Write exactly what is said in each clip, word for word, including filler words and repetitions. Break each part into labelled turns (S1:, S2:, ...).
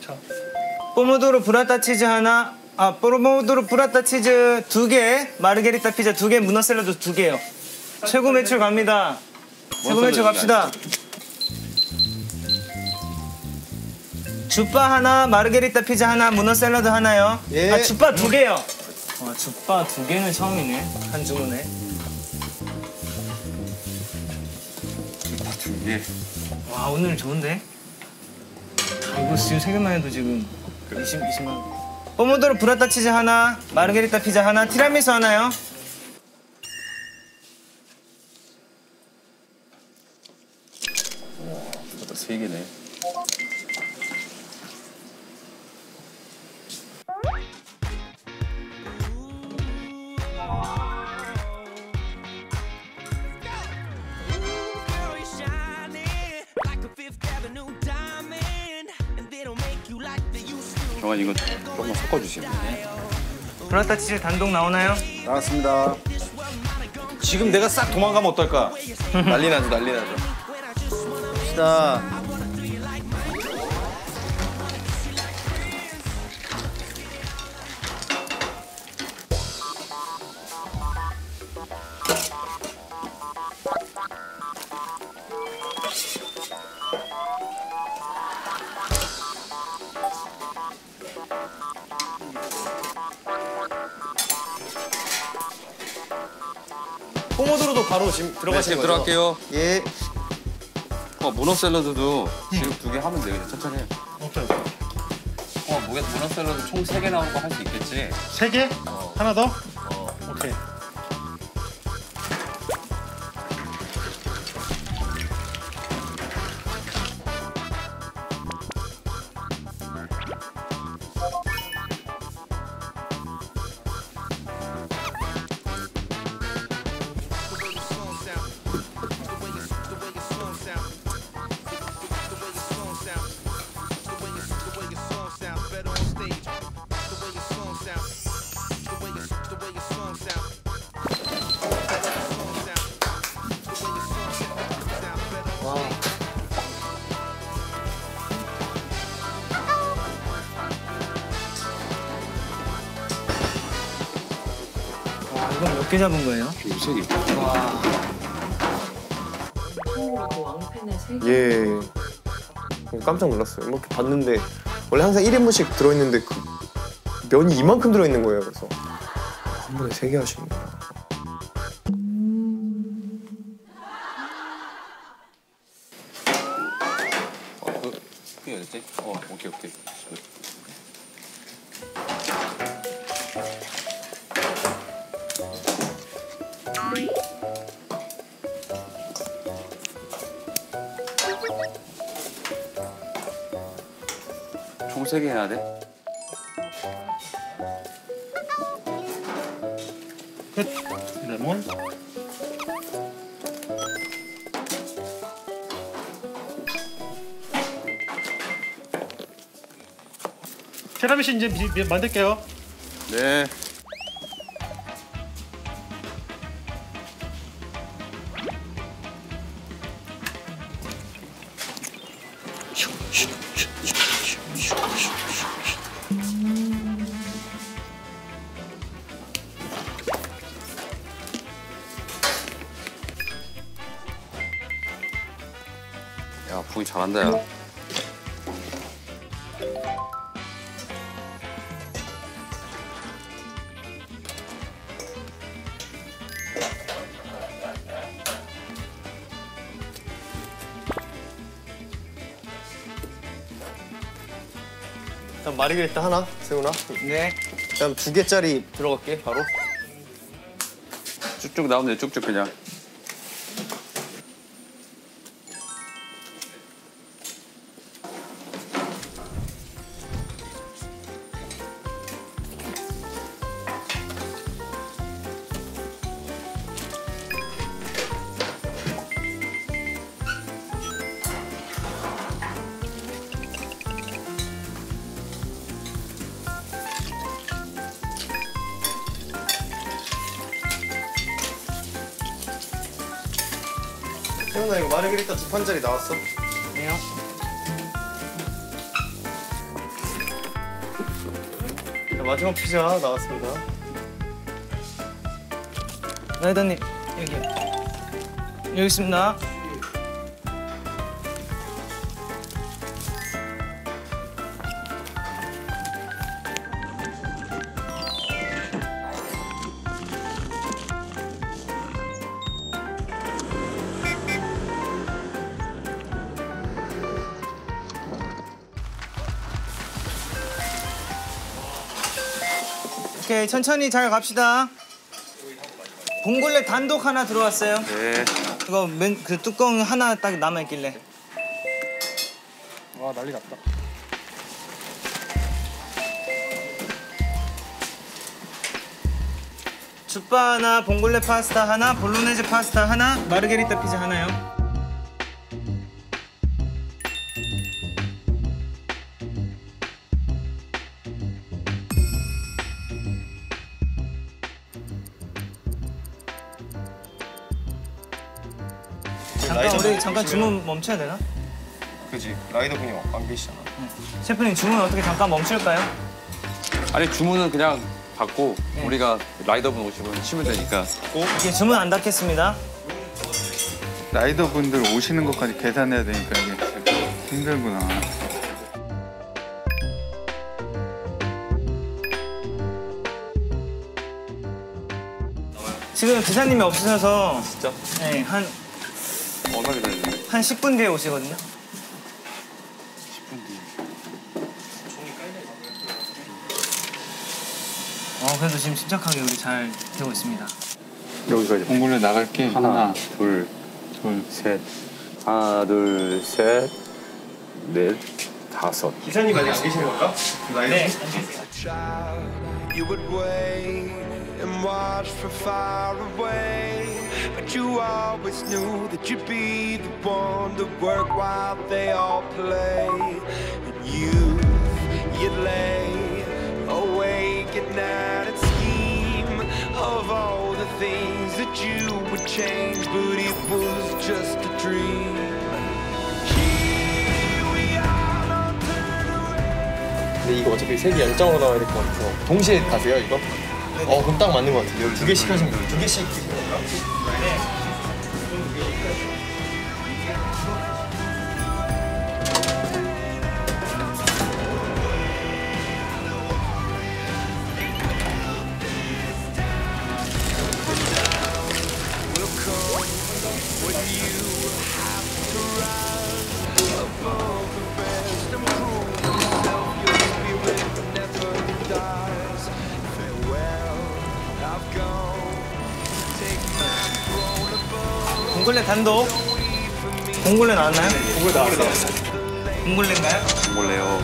S1: 자.
S2: 포모도로 브라타 치즈 하나, 아 포모도로 브라타 치즈 두 개, 마르게리타 피자 두 개, 문어 샐러드 두 개요. 최고 매출 갑니다. 최고 매출 갑시다. 쭈빠 하나, 마르게리타 피자 하나, 문어 샐러드 하나요.
S3: 예.
S2: 아 쭈빠 두 개요. 와 쭈빠 두 개는 처음이네. 한 주문에.
S4: 다 두 개.
S2: 와 오늘 좋은데? 이거 지금 세 개만 해도 지금 이십, 이십만 원. 포모도로 브라타 치즈 하나, 마르게리타 피자 하나, 티라미수 하나요.
S4: 와, 세 개네. 정한 이거 조금만 섞어주시면.
S2: 브라타 치즈 단독 나오나요?
S3: 나왔습니다. 지금 내가 싹 도망가면 어떨까? 난리 나죠, 난리 나죠. 갑시다. 포모도로도 바로 지금 들어가시는
S4: 네,
S3: 거죠?
S4: 들어갈게요.
S3: 예.
S4: 어, 문어 샐러드도 지금 두 개 하면 돼. 그냥 천천히 해.
S1: 오케이.
S4: 어, 문어 문어 샐러드 총 세 개 나오는 거 할 수 있겠지?
S1: 세 개?
S4: 어.
S1: 하나 더?
S4: 어.
S1: 오케이.
S2: 와 이건 몇 개 잡은 거예요?
S4: 세 개.
S2: 와.
S5: 처음으로 왕팬에 세 개.
S3: 예. 깜짝 놀랐어요. 이렇게 봤는데 원래 항상 일 인분씩 들어있는데 그 면이 이만큼 들어있는 거예요. 그래서 한 번에 세 개 하시는구나.
S4: 어, 그, 그게 어딨지? 어, 오케이, 오케이. 총 세 개 해야 돼?
S1: 끝. 레몬. 티라미수 이제 미, 미, 만들게요.
S4: 네. 야, 부이 잘한다, 야.
S3: 일단 마르게리타 하나, 세훈아.
S2: 네.
S3: 그다음 두 개짜리 들어갈게 바로.
S4: 쭉쭉 나오면 돼, 쭉쭉 그냥.
S3: 세훈아 이거 마르게리타 두 판짜리 나왔어?
S2: 네요.
S3: 마지막 피자 나왔습니다.
S2: 라이더님 여기요. 여기 있습니다. 오케이, 천천히 잘 갑시다. 봉골레 단독 하나 들어왔어요.
S4: 네.
S2: 그거 맨 그 뚜껑 하나 딱 남아 있길래.
S1: 와 난리 났다.
S2: 쭈빠 하나, 봉골레 파스타 하나, 볼로네즈 파스타 하나, 마르게리타 피자 하나요. 잠깐 우리 잠깐 주문 멈춰야 되나?
S3: 그지. 라이더분이 안 계시잖아.
S2: 셰프님 주문 어떻게 잠깐 멈출까요?
S4: 아니 주문은 그냥 받고
S2: 네.
S4: 우리가 라이더분 오시면 치면 되니까.
S2: 이게 주문 안 닫겠습니다.
S5: 라이더 분들 오시는 것까지 계산해야 되니까 이게 진짜 힘들구나.
S2: 지금 기사님이 없으셔서
S3: 진짜?
S2: 네, 한,
S4: 얼마 기다리는데?
S2: 한 십 분 뒤에 오시거든요.
S4: 십 분 뒤.
S2: 어, 그래도 지금 침착하게 우리 잘 되고 있습니다.
S3: 여기까지.
S5: 봉골레 나갈게. 하나,
S4: 둘,
S5: 둘.
S4: 셋. 하나, 둘, 셋, 넷, 다섯.
S3: 기사님 아직 안 계시는 건가? 라이더.
S2: 네.
S6: You would wait and watch from far away, but you always knew that you'd be the one to work while they all play. And you, you'd lay awake at night and scheme of all the things that you would change, but it was just a dream.
S3: 근데 이거 어차피 색이 연장으로 나와야 될 것 같아서 동시에 가세요 이거? 어 그럼 딱 맞는 것 같아요. 두 개씩 하시면 돼요. 두 개씩 드시는 건가?
S2: 봉골레 단독. 봉골레 나왔나요?
S3: 봉골레 나왔어요.
S2: 봉골레인가요?
S4: 봉골레요.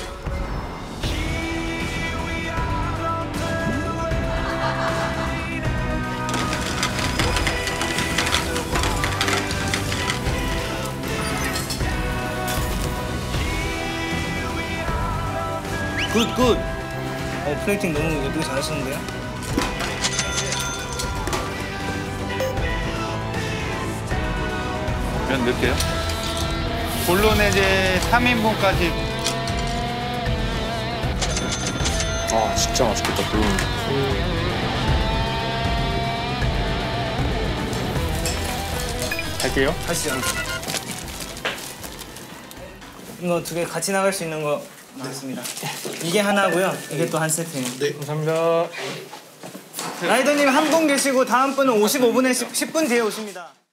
S2: 굿, 굿. 어, 플레이팅 너무 예쁘게 잘하시는데요?
S5: 면 넣을게요. 볼로네제 삼 인분까지.
S3: 아 진짜 맛있겠다. 또.
S1: 갈게요.
S2: 가시죠. 이거 두 개 같이 나갈 수 있는 거 나왔습니다. 이게 하나고요. 이게 또 한 세트예요.
S3: 네.
S1: 감사합니다.
S2: 라이더님 한 분 계시고 다음 분은 오십오 분에 십 분 뒤에 오십니다.